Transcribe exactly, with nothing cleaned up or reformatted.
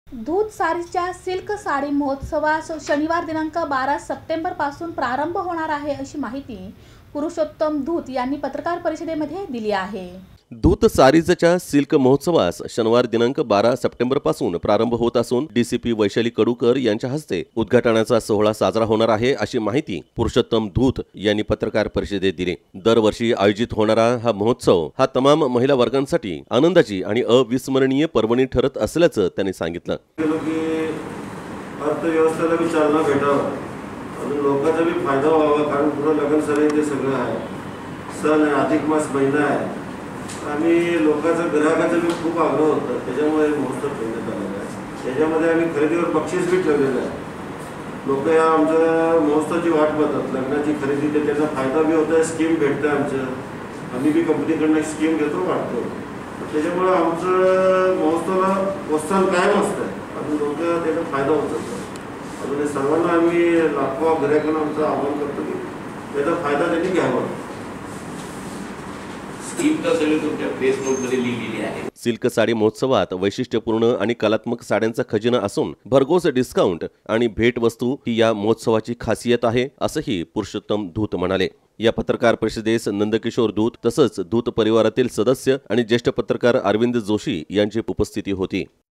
दूध सारीच्या सिल्क साडी महोत्सवास शनिवार दिनांक बारा सप्टेंबर पासून प्रारंभ होणार आहे अशी माहिती पुरुषोत्तम धूत यांनी पत्रकार परिषदेमध्ये दिली आहे। दूत सारीजच्या सिल्क महोत्सवास शनिवार दिनांक बारा सप्टेंबर पासून प्रारंभ होत असून डीसीपी वैशाली कडूकर यांच्या हस्ते उद्घाटनाचा सोहळा साजरा होणार आहे अशी माहिती पुरुषोत्तम धूत यांनी पत्रकार परिषदेत दिली। दरवर्षी आयोजित होणारा हा महोत्सव हा तमाम महिला वर्गांसाठी आनंदाची आणि अविस्मरणीय पर्वणी ठरत असल्याचं त्यांनी सांगितलं। अर्थव्यवस्थेला भी चालना भेटावं, अजून लोकांचा भी फायदा व्हावा, कारण पुढे लग्न सराई ते सगळं आहे, सण आहे, अधिक मास महिना आहे आणि लोकांचा ग्राहकाचा भी खूप आग्रह होता, त्याच्यामुळे महोत्सव ठेवण्यात आलेला आहे। त्याच्यामध्ये आम्ही खरेदीवर बक्षीस भी ठेवलेलं आहे। लोक या आमच्या महोत्सवाची वाट पाहतात, लग्नाची खरेदी ते त्यांना फायदा भी होत आहे, स्कीम भेटते आमचं, आम्ही भी कंपनीकडनं स्कीम घेतो वाटतो, त्याच्यामुळे आमचं महोत्सवाला प्रोत्साहन कायम असतं, अजून लोक त्याचा फायदा होत असतात। अजून सर्वांना आम्ही लाखो गिरायकांना आमचं आवाहन करतो की त्याचा फायदा त्यांनी घ्यावा। सिल्क साडी महोत्सवात वैशिष्ट्यपूर्ण आणि कलात्मक साड्यांचा खजिना असून भरघोस डिस्काउंट आणि भेटवस्तू ही या महोत्सवाची खासियत आहे असंही पुरुषोत्तम धूत म्हणाले। या पत्रकार परिषदेस नंदकिशोर धूत तसंच धूत परिवारातील सदस्य आणि ज्येष्ठ पत्रकार अरविंद जोशी यांची उपस्थिती होती।